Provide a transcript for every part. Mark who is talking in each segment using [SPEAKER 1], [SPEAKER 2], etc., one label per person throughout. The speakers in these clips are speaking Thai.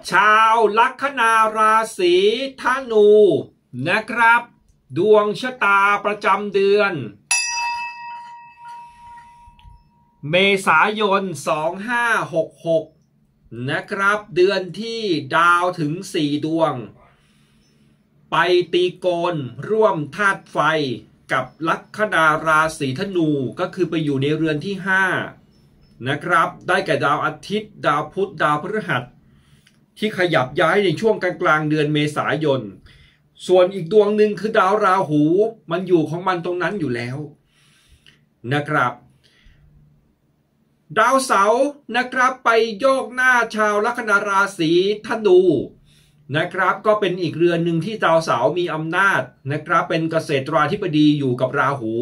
[SPEAKER 1] ชาวลัคนาราศีธนูนะครับดวงชะตาประจำเดือนเมษายน2566นะครับเดือนที่ดาวถึง4ดวงไปตีโกนร่วมธาตุไฟกับลัคนาราศีธนูก็คือไปอยู่ในเรือนที่5นะครับได้แก่ดาวอาทิตย์ดาวพุธดาวพฤหัสที่ขยับย้ายในช่วงกลางเดือนเมษายนส่วนอีกดวงหนึ่งคือดาวราหูมันอยู่ของมันตรงนั้นอยู่แล้วนะครับดาวเสาร์นะครับไปโยกหน้าชาวลัคนาราศีธนูนะครับก็เป็นอีกเรือนหนึ่งที่ดาวเสาร์มีอำนาจนะครับเป็นเกษตราธิบดีอยู่กับราหู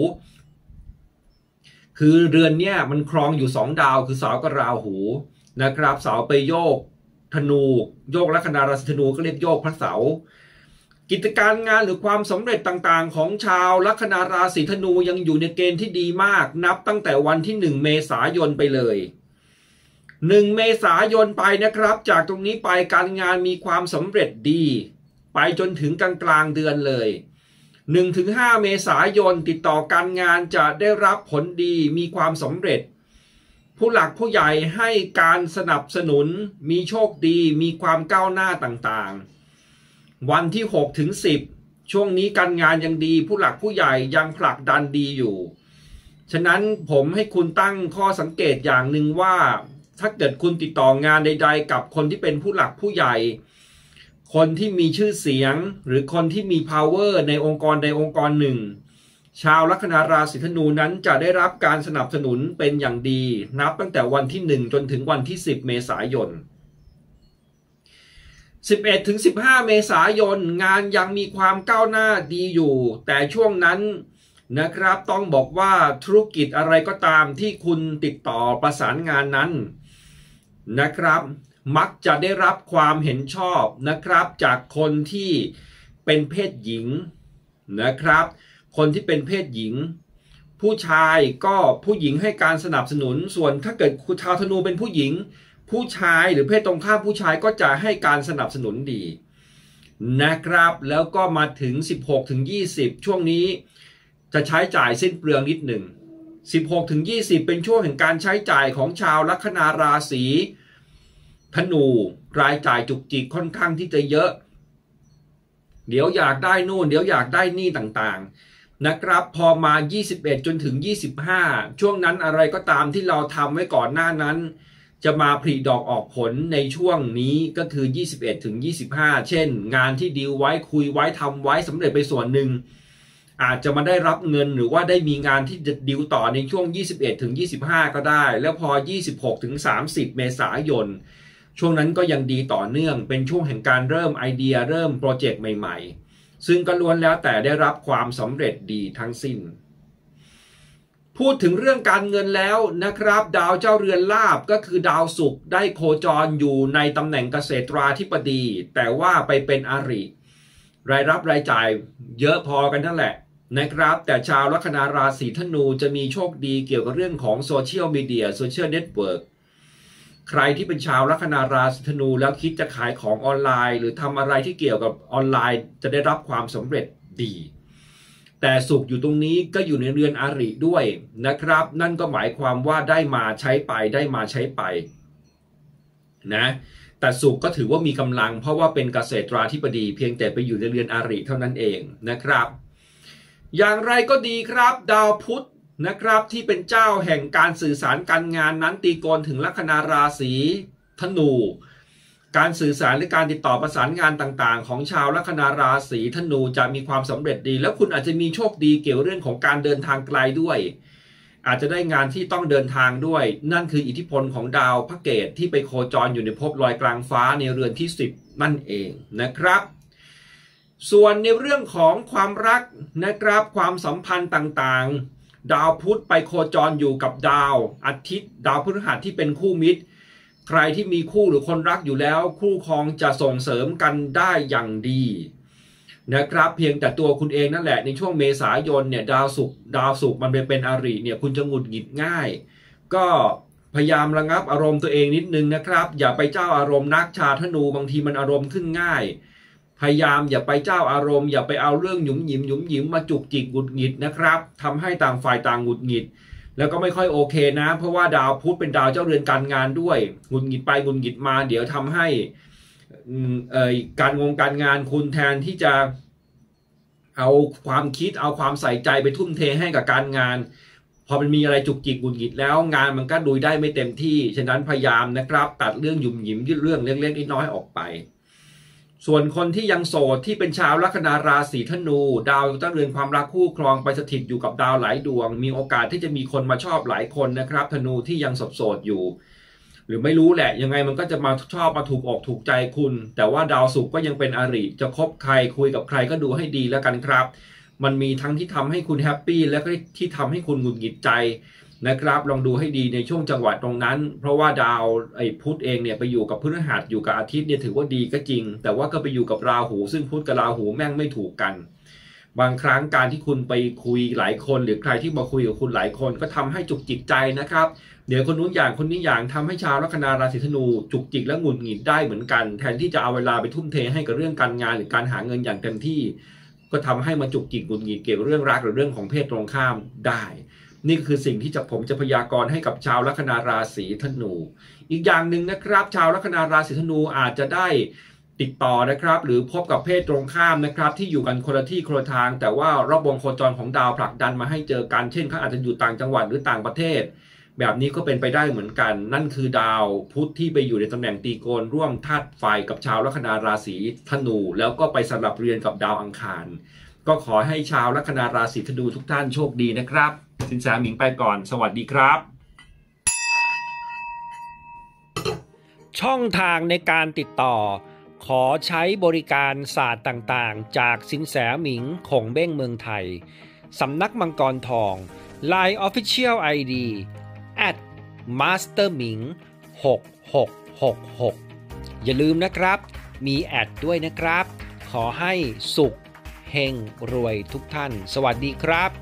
[SPEAKER 1] คือเรือนเนี้ยมันครองอยู่2ดาวคือเสาร์กับราหูนะครับเสาร์ไปโยกธนูโยกลัคนาราศีธนูก็เรียกโยกพระเสาร์กิจการงานหรือความสำเร็จต่างๆของชาวลัคนาราศีธนูยังอยู่ในเกณฑ์ที่ดีมากนับตั้งแต่วันที่1เมษายนไปเลย1เมษายนไปนะครับจากตรงนี้ไปการงานมีความสำเร็จดีไปจนถึงกลางเดือนเลย 1-5 เมษายนติดต่อการงานจะได้รับผลดีมีความสำเร็จผู้หลักผู้ใหญ่ให้การสนับสนุนมีโชคดีมีความก้าวหน้าต่างๆวันที่6-10ช่วงนี้การงานยังดีผู้หลักผู้ใหญ่ยังผลักดันดีอยู่ฉะนั้นผมให้คุณตั้งข้อสังเกตอย่างหนึ่งว่าถ้าเกิดคุณติดต่องานใดๆกับคนที่เป็นผู้หลักผู้ใหญ่คนที่มีชื่อเสียงหรือคนที่มี power ในองค์กรใดองค์กรหนึ่งชาวลัคนาราศีธนูนั้นจะได้รับการสนับสนุนเป็นอย่างดีนับตั้งแต่วันที่1จนถึงวันที่10เมษายน11-15 เมษายนงานยังมีความก้าวหน้าดีอยู่แต่ช่วงนั้นนะครับต้องบอกว่าธุรกิจอะไรก็ตามที่คุณติดต่อประสานงานนั้นนะครับมักจะได้รับความเห็นชอบนะครับจากคนที่เป็นเพศหญิงนะครับคนที่เป็นเพศหญิงผู้ชายก็ผู้หญิงให้การสนับสนุนส่วนถ้าเกิดชาวธนูเป็นผู้หญิงผู้ชายหรือเพศตรงข้ามผู้ชายก็จะให้การสนับสนุนดีนะครับแล้วก็มาถึง16-20ช่วงนี้จะใช้จ่ายสิ้นเปลืองนิดหนึ่ง16-20เป็นช่วงแห่งการใช้จ่ายของชาวลัคนาราศีธนูรายจ่ายจุกจิกค่อนข้างที่จะเยอะเดี๋ยวอยากได้นู่นเดี๋ยวอยากได้นี่ต่างๆนะครับพอมา21จนถึง25ช่วงนั้นอะไรก็ตามที่เราทำไว้ก่อนหน้านั้นจะมาผลิดอกออกผลในช่วงนี้ก็คือ21-25เช่นงานที่ดีลไว้คุยไว้ทำไว้สำเร็จไปส่วนหนึ่งอาจจะมาได้รับเงินหรือว่าได้มีงานที่จะดีลต่อในช่วง21-25ก็ได้แล้วพอ26-30เมษายนช่วงนั้นก็ยังดีต่อเนื่องเป็นช่วงแห่งการเริ่มไอเดียเริ่มโปรเจกต์ใหม่ๆซึ่งก็ล้วนแล้วแต่ได้รับความสำเร็จดีทั้งสิ้นพูดถึงเรื่องการเงินแล้วนะครับดาวเจ้าเรือนลาภก็คือดาวศุกร์ได้โคจรอยู่ในตำแหน่งเกษตราธิบดีแต่ว่าไปเป็นอริรายรับรายจ่ายเยอะพอกันนั่นแหละนะครับแต่ชาวลัคนาราศีธนูจะมีโชคดีเกี่ยวกับเรื่องของโซเชียลมีเดียโซเชียลเน็ตเวิร์กใครที่เป็นชาวลัคนาราศีธนูแล้วคิดจะขายของออนไลน์หรือทำอะไรที่เกี่ยวกับออนไลน์จะได้รับความสำเร็จดีแต่ศุกร์อยู่ตรงนี้ก็อยู่ในเรือนอริด้วยนะครับนั่นก็หมายความว่าได้มาใช้ไปได้มาใช้ไปนะแต่ศุกร์ก็ถือว่ามีกำลังเพราะว่าเป็นเกษตราธิบดีเพียงแต่ไปอยู่ในเรือนอริเท่านั้นเองนะครับอย่างไรก็ดีครับดาวพุธนะครับที่เป็นเจ้าแห่งการสื่อสารการงานนั้นตีโกนถึงลัคนาราศีธนูการสื่อสารและการติดต่อประสานงานต่างๆของชาวลัคนาราศีธนูจะมีความสำเร็จดีแล้วคุณอาจจะมีโชคดีเกี่ยวเรื่องของการเดินทางไกลด้วยอาจจะได้งานที่ต้องเดินทางด้วยนั่นคืออิทธิพลของดาวพระเกตที่ไปโคจรอยู่ในภพลอยกลางฟ้าในเรือนที่10นั่นเองนะครับส่วนในเรื่องของความรักนะครับความสัมพันธ์ต่างๆดาวพุธไปโคจรอยู่กับดาวอาทิตย์ดาวพฤหัสที่เป็นคู่มิตรใครที่มีคู่หรือคนรักอยู่แล้วคู่ครองจะส่งเสริมกันได้อย่างดีนะครับเพียงแต่ตัวคุณเองนั่นแหละในช่วงเมษายนเนี่ยดาวศุกร์มันไปเป็นอริเนี่ยคุณจะหงุดหงิดง่ายก็พยายามระงับอารมณ์ตัวเองนิดนึงนะครับอย่าไปเจ้าอารมณ์นักชาวธนูบางทีมันอารมณ์ขึ้นง่ายพยายามอย่าไปเจ้าอารมณ์อย่าไปเอาเรื่องหยุมหยิมมาจุกจิกหงุดหงิดนะครับทำให้ต่างฝ่ายต่างหงุดหงิดแล้วก็ไม่ค่อยโอเคนะเพราะว่าดาวพุธเป็นดาวเจ้าเรือนการงานด้วยหงุดหงิดไปหงุดหงิดมาเดี๋ยวทำให้การงานคุณแทนที่จะเอาความคิดเอาความใส่ใจไปทุ่มเทให้กับการงานพอมันมีอะไรจุกจิกหงุดหงิดแล้วงานมันก็ดูได้ไม่เต็มที่ฉะนั้นพยายามนะครับตัดเรื่องหยุมหยิมเรื่องเล็กๆน้อยๆออกไปส่วนคนที่ยังโสดที่เป็นชาวลัคนาราศีธนูดาวเจ้าเรือนความรักคู่ครองไปสถิตอยู่กับดาวหลายดวงมีโอกาสที่จะมีคนมาชอบหลายคนนะครับธนูที่ยังโสดอยู่หรือไม่รู้แหละยังไงมันก็จะมาชอบมาถูกอกถูกใจคุณแต่ว่าดาวศุกร์ก็ยังเป็นอริจะคบใครคุยกับใครก็ดูให้ดีแล้วกันครับมันมีทั้งที่ทำให้คุณแฮปปี้และก็ที่ทำให้คุณหงุดหงิดใจนะครับลองดูให้ดีในช่วงจังหวะตรงนั้นเพราะว่าดาวพุธเองเนี่ยไปอยู่กับพฤหัสอยู่กับอาทิตย์เนี่ยถือว่าดีก็จริงแต่ว่าก็ไปอยู่กับราหูซึ่งพุธกับราหูแม่งไม่ถูกกันบางครั้งการที่คุณไปคุยหลายคนหรือใครที่มาคุยกับคุณหลายคนก็ทำให้จุกจิกใจนะครับเดี๋ยวคนนู้นอย่างคนนี้อย่างทำให้ชาวลัคนาราศีธนูจุกจิกและหงุดหงิดได้เหมือนกันแทนที่จะเอาเวลาไปทุ่มเทให้กับเรื่องการงานหรือการหาเงินอย่างเต็มที่ก็ทำให้มาจุกจิกหงุดหงิดเกี่ยวกับเรื่องรักหรือเรื่องของเพศตรงข้ามได้นี่คือสิ่งที่ผมจะพยากรณ์ให้กับชาวลัคนาราศีธนูอีกอย่างหนึ่งนะครับชาวลัคนาราศีธนูอาจจะได้ติดต่อนะครับหรือพบกับเพศตรงข้ามนะครับที่อยู่กันคนละที่คนละทางแต่ว่ารอบวงโคจรของดาวผลักดันมาให้เจอกันเช่นเขาอาจจะอยู่ต่างจังหวัดหรือต่างประเทศแบบนี้ก็เป็นไปได้เหมือนกันนั่นคือดาวพุธที่ไปอยู่ในตำแหน่งตีโกนร่วมธาตุไฟกับชาวลัคนาราศีธนูแล้วก็ไปสลับเรียนกับดาวอังคารก็ขอให้ชาวลัคนาราศีธนูทุกท่านโชคดีนะครับสินแสหมิงไปก่อนสวัสดีครับช่องทางในการติดต่อขอใช้บริการศาสตร์ต่างๆจากสินแสหมิงคงเบ้งเมืองไทยสำนักมังกรทอง Line Official ID @masterming 6666อย่าลืมนะครับมีแอดด้วยนะครับขอให้สุขเฮงรวยทุกท่านสวัสดีครับ